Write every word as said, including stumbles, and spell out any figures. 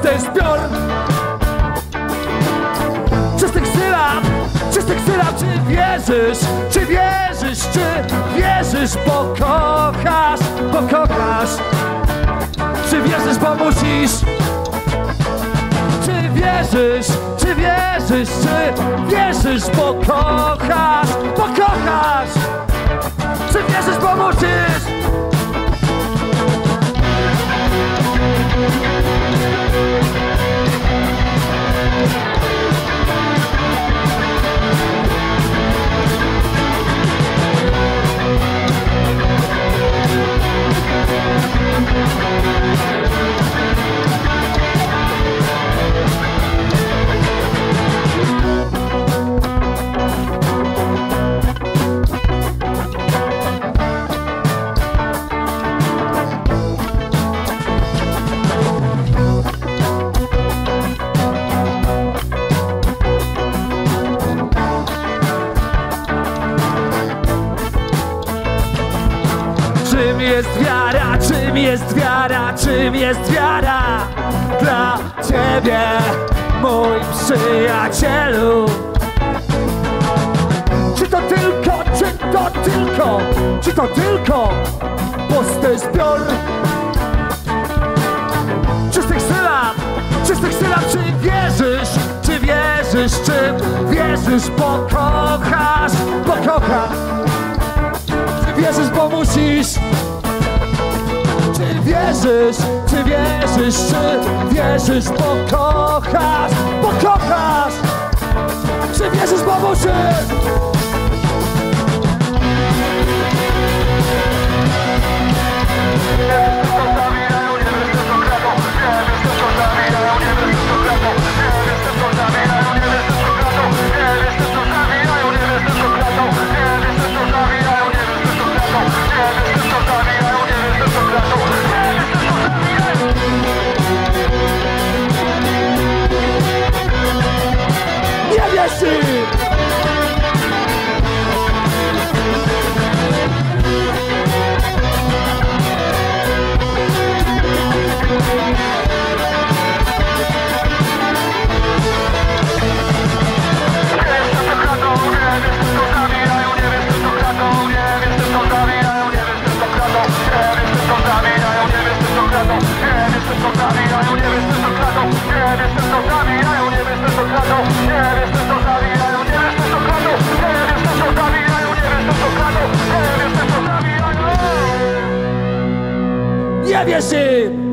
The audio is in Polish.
pusty zbiór czystych sylab, czystych sylab. Czy wierzysz, czy wierzysz, czy wierzysz, bo kochasz, bo kochasz. Czy wierzysz, bo musisz? Czy wierzysz, czy wierzysz, czy wierzysz, bo kochasz, bo kochasz. Czy wierzysz, bo musisz? Czym jest wiara, czym jest wiara, czym jest wiara dla Ciebie, mój przyjacielu? Czy to tylko, czy to tylko, czy to tylko pusty zbiór czystych sylab, czystych sylab? Czy wierzysz, czy wierzysz, czy wierzysz, bo kochasz, bo kochasz? Wierzysz, bo musisz? Czy wierzysz, czy wierzysz, czy wierzysz, bo kochasz, bo kochasz? Czy wierzysz, bo musisz? Nie wierzy!